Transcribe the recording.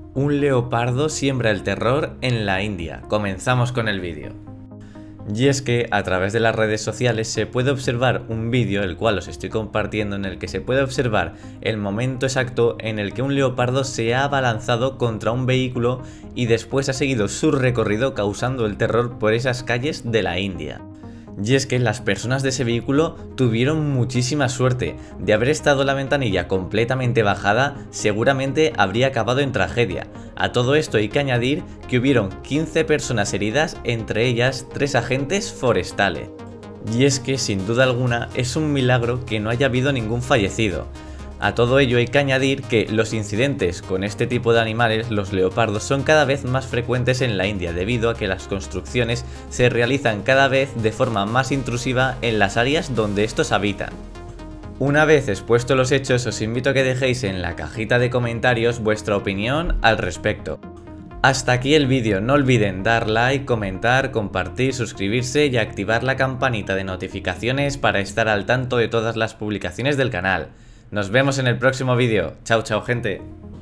Un leopardo siembra el terror en la India. Comenzamos con el vídeo. Y es que a través de las redes sociales se puede observar un vídeo, el cual os estoy compartiendo, en el que se puede observar el momento exacto en el que un leopardo se ha abalanzado contra un vehículo y después ha seguido su recorrido causando el terror por esas calles de la India. Y es que las personas de ese vehículo tuvieron muchísima suerte. De haber estado la ventanilla completamente bajada, seguramente habría acabado en tragedia. A todo esto hay que añadir que hubieron 15 personas heridas, entre ellas 3 agentes forestales. Y es que sin duda alguna es un milagro que no haya habido ningún fallecido. A todo ello hay que añadir que los incidentes con este tipo de animales, los leopardos, son cada vez más frecuentes en la India debido a que las construcciones se realizan cada vez de forma más intrusiva en las áreas donde estos habitan. Una vez expuestos los hechos, os invito a que dejéis en la cajita de comentarios vuestra opinión al respecto. Hasta aquí el vídeo, no olviden dar like, comentar, compartir, suscribirse y activar la campanita de notificaciones para estar al tanto de todas las publicaciones del canal. Nos vemos en el próximo vídeo. Chao, chao, gente.